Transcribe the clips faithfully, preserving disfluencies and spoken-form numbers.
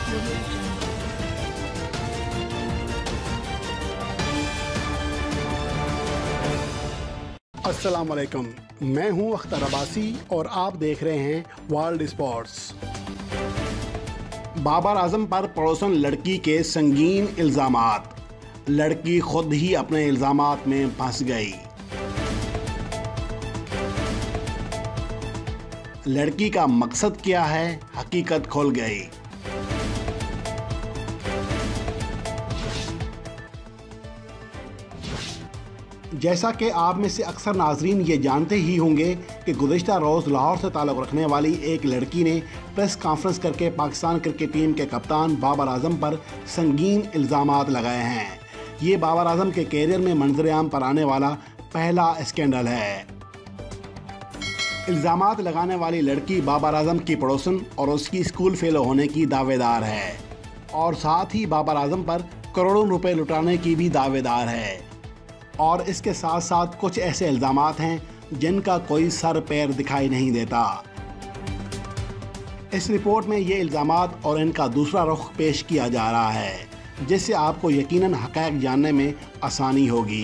अस्सलाम वालेकुम, मैं हूं अख्तर अब्बासी और आप देख रहे हैं वर्ल्ड स्पोर्ट्स। बाबर आजम पर पड़ोसन लड़की के संगीन इल्ज़ामात, लड़की खुद ही अपने इल्ज़ामात में फंस गई। लड़की का मकसद क्या है, हकीकत खुल गई। जैसा कि आप में से अक्सर नाजरीन ये जानते ही होंगे कि गुज़िश्ता रोज़ लाहौर से ताल्लुक़ रखने वाली एक लड़की ने प्रेस कॉन्फ्रेंस करके पाकिस्तान क्रिकेट टीम के कप्तान बाबर आजम पर संगीन इल्ज़ामात लगाए हैं। ये बाबर आजम के कैरियर में मंजर-ए-आम पर आने वाला पहला स्कैंडल है। इल्ज़ामात लगाने वाली लड़की बाबर आजम की पड़ोसन और उसकी स्कूल फेलो होने की दावेदार है और साथ ही बाबर आजम पर करोड़ों रुपए लुटाने की भी दावेदार है। और इसके साथ साथ कुछ ऐसे इल्ज़ामात हैं जिनका कोई सर पैर दिखाई नहीं देता। इस रिपोर्ट में ये इल्ज़ामात और इनका दूसरा रुख पेश किया जा रहा है, जिससे आपको यकीनन हक़ाइक़ जानने में आसानी होगी।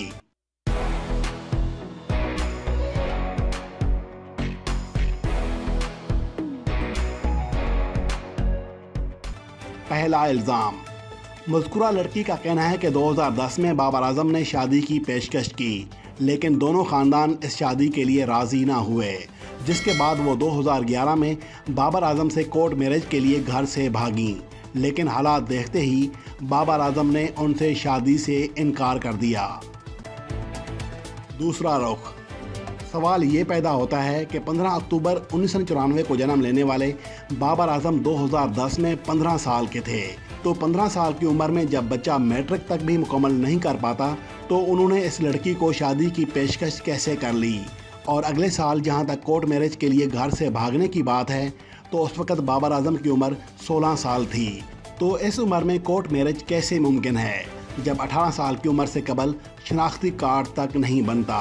पहला इल्ज़ाम, मज़कूरा लड़की का कहना है कि दो हज़ार दस में बाबर आजम ने शादी की पेशकश की, लेकिन दोनों ख़ानदान इस शादी के लिए राज़ी ना हुए, जिसके बाद वो दो हज़ार ग्यारह में बाबर आजम से कोर्ट मैरिज के लिए घर से भागीं, लेकिन हालात देखते ही बाबर आजम ने उनसे शादी से इनकार कर दिया। दूसरा रुख, सवाल ये पैदा होता है कि पंद्रह अक्टूबर उन्नीस सौ चौरानवे को जन्म लेने वाले बाबर आजम दो हज़ार दस में पंद्रह साल के थे, तो पंद्रह साल की उम्र में जब बच्चा मैट्रिक तक भी मुकम्मल नहीं कर पाता तो उन्होंने इस लड़की को शादी की पेशकश कैसे कर ली। और अगले साल जहां तक कोर्ट मैरिज के लिए घर से भागने की बात है तो उस वक़्त बाबर आजम की उम्र सोलह साल थी। तो इस उम्र में कोर्ट मैरिज कैसे मुमकिन है जब अठारह साल की उम्र से कबल शनाख्ती कार्ड तक नहीं बनता।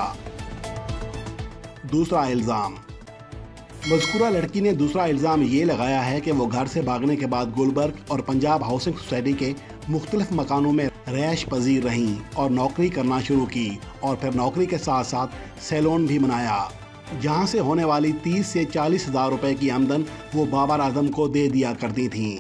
दूसरा इल्ज़ाम, मज़कूरा लड़की ने दूसरा इल्ज़ाम ये लगाया है कि वो घर से भागने के बाद गुलबर्ग और पंजाब हाउसिंग सोसाइटी के मुख्तलिफ मकानों में रैश पजीर रहीं और नौकरी करना शुरू की और फिर नौकरी के साथ साथ सैलून भी बनाया, जहां से होने वाली तीस से चालीस हज़ार रुपये की आमदन वो बाबर आजम को दे दिया करती थीं।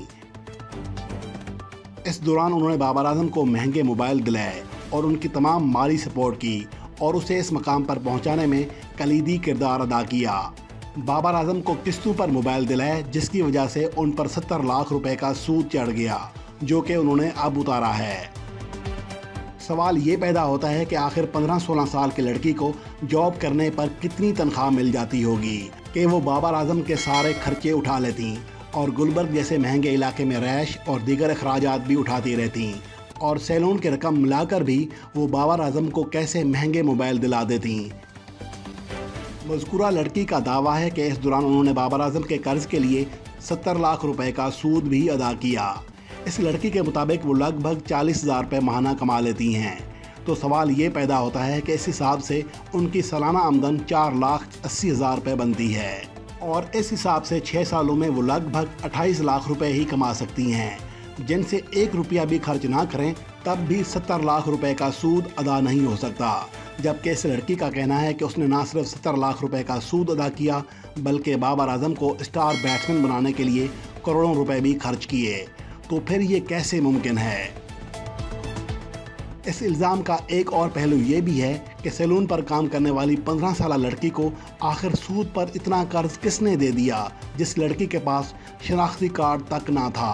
इस दौरान उन्होंने बाबर आजम को महंगे मोबाइल दिलाए और उनकी तमाम माली सपोर्ट की और उसे इस मकाम पर पहुँचाने में कलीदी किरदार अदा किया। बाबर आजम को किस्तों पर मोबाइल दिलाए, जिसकी वजह से उन पर सत्तर लाख रुपए का सूद चढ़ गया, जो कि उन्होंने अब उतारा है। सवाल ये पैदा होता है कि आखिर पंद्रह सोलह साल की लड़की को जॉब करने पर कितनी तनख्वाह मिल जाती होगी कि वो बाबर आजम के सारे खर्चे उठा लेती और गुलबर्ग जैसे महंगे इलाके में रैश और दीगर अखराजात भी उठाती रहती और सैलून की रकम मिलाकर भी वो बाबर आजम को कैसे महंगे मोबाइल दिला देती। मज़कूरा लड़की का दावा है कि इस दौरान उन्होंने बाबर आजम के कर्ज के लिए सत्तर लाख रुपए का सूद भी अदा किया। इस लड़की के मुताबिक वो लगभग चालीस हज़ार रुपये माहाना कमा लेती हैं। तो सवाल ये पैदा होता है कि इस हिसाब से उनकी सालाना आमदन चार लाख अस्सी हज़ार रुपये बनती है और इस हिसाब से छः सालों में वो लगभग अट्ठाईस लाख रुपए ही कमा सकती हैं, जिनसे एक रुपया भी खर्च ना करें तब भी सत्तर लाख रुपए का सूद अदा नहीं हो सकता। जबकि इस लड़की का कहना है कि उसने ना सिर्फ सत्तर लाख रुपए का सूद अदा किया बल्कि बाबर आजम को स्टार बैट्समैन बनाने के लिए करोड़ों रुपए भी खर्च किए। तो फिर ये कैसे मुमकिन है। इस इल्ज़ाम का एक और पहलू ये भी है कि सैलून पर काम करने वाली पंद्रह साल लड़की को आखिर सूद पर इतना कर्ज किसने दे दिया जिस लड़की के पास शनाख्ती कार्ड तक ना था।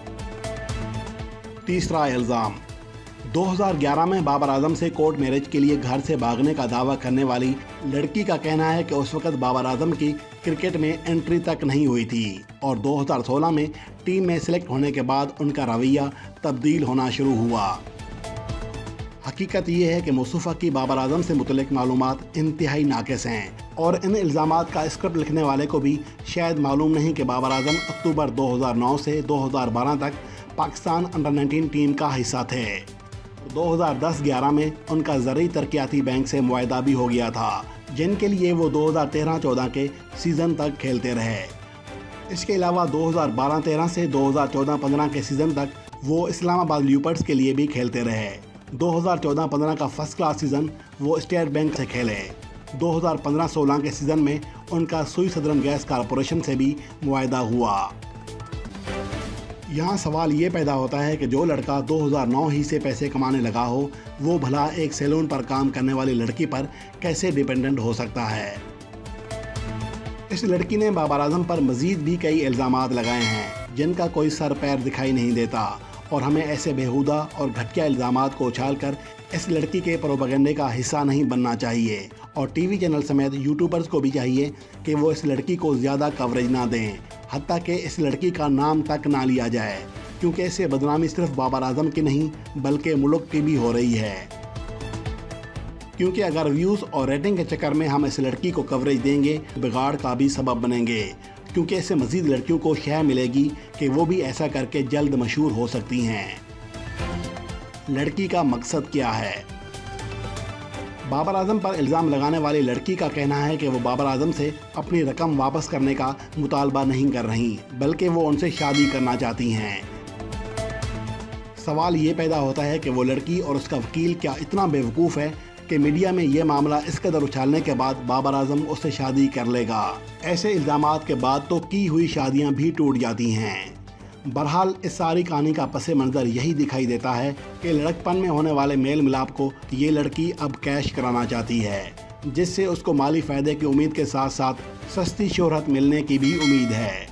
तीसरा इल्ज़ाम, दो हज़ार ग्यारह में बाबर आजम से कोर्ट मैरिज के लिए घर से भागने का दावा करने वाली लड़की का कहना है कि उस वक्त बाबर आजम की क्रिकेट में एंट्री तक नहीं हुई थी और दो हज़ार सोलह में टीम में सिलेक्ट होने के बाद उनका रवैया तब्दील होना शुरू हुआ। हकीकत ये है कि मुस्तफ़ा की बाबर आजम से मुतल्लिक मालूमात इंतहाई नाक़िस हैं और इन इल्ज़ामात का स्क्रिप्ट लिखने वाले को भी शायद मालूम नहीं कि बाबर आजम अक्टूबर दो हज़ार नौ से दो हज़ार बारह तक पाकिस्तान अंडर नाइनटीन टीम का हिस्सा थे। दो हज़ार दस ग्यारह में उनका ज़रूरी तरक्याती बैंक से मुआहदा भी हो गया था, जिनके लिए वो दो हज़ार तेरह चौदह के सीज़न तक खेलते रहे। इसके अलावा दो हज़ार बारह तेरह से दो हज़ार चौदह पंद्रह के सीज़न तक वो इस्लामाबाद ल्यूपर्ड्स के लिए भी खेलते रहे। दो हज़ार चौदह पंद्रह का फर्स्ट क्लास सीज़न वो स्टेट बैंक से खेले। दो हज़ार पंद्रह सोलह के सीज़न में उनका सुई सदरन गैस कॉरपोरेशन से भी मुआहदा हुआ। यहाँ सवाल ये पैदा होता है कि जो लड़का दो हज़ार नौ ही से पैसे कमाने लगा हो, वो भला एक सैलून पर काम करने वाली लड़की पर कैसे डिपेंडेंट हो सकता है। इस लड़की ने बाबर आजम पर मजीद भी कई इल्ज़ामात लगाए हैं जिनका कोई सर पैर दिखाई नहीं देता, और हमें ऐसे बेहुदा और घटिया इल्ज़ामात को उछालकर इस लड़की के प्रोपेगेंडे का हिस्सा नहीं बनना चाहिए। और टीवी चैनल समेत यूट्यूबर्स को भी चाहिए कि वो इस लड़की को ज़्यादा कवरेज ना दें, हत्ता कि इस लड़की का नाम तक ना लिया जाए, क्योंकि इससे बदनामी सिर्फ बाबर आजम की नहीं बल्कि मुल्क की भी हो रही है। क्योंकि अगर व्यूज़ और रेटिंग के चक्कर में हम इस लड़की को कवरेज देंगे, बिगाड़ का भी सबब बनेंगे, क्योंकि इससे मज़ीद लड़कियों को शय मिलेगी कि वो भी ऐसा करके जल्द मशहूर हो सकती हैं। लड़की का मकसद क्या है? बाबर आजम पर इल्ज़ाम लगाने वाली लड़की का कहना है कि वो बाबर आजम से अपनी रकम वापस करने का मुतालबा नहीं कर रही, बल्कि वो उनसे शादी करना चाहती हैं। सवाल ये पैदा होता है कि वो लड़की और उसका वकील क्या इतना बेवकूफ़ है कि मीडिया में ये मामला इस कदर उछालने के बाद बाबर आजम उससे शादी कर लेगा। ऐसे इल्ज़ामात के बाद तो की हुई शादियां भी टूट जाती हैं। बहरहाल इस सारी कहानी का पस मंज़र यही दिखाई देता है कि लड़कपन में होने वाले मेल मिलाप को ये लड़की अब कैश कराना चाहती है, जिससे उसको माली फ़ायदे की उम्मीद के साथ साथ सस्ती शोहरत मिलने की भी उम्मीद है।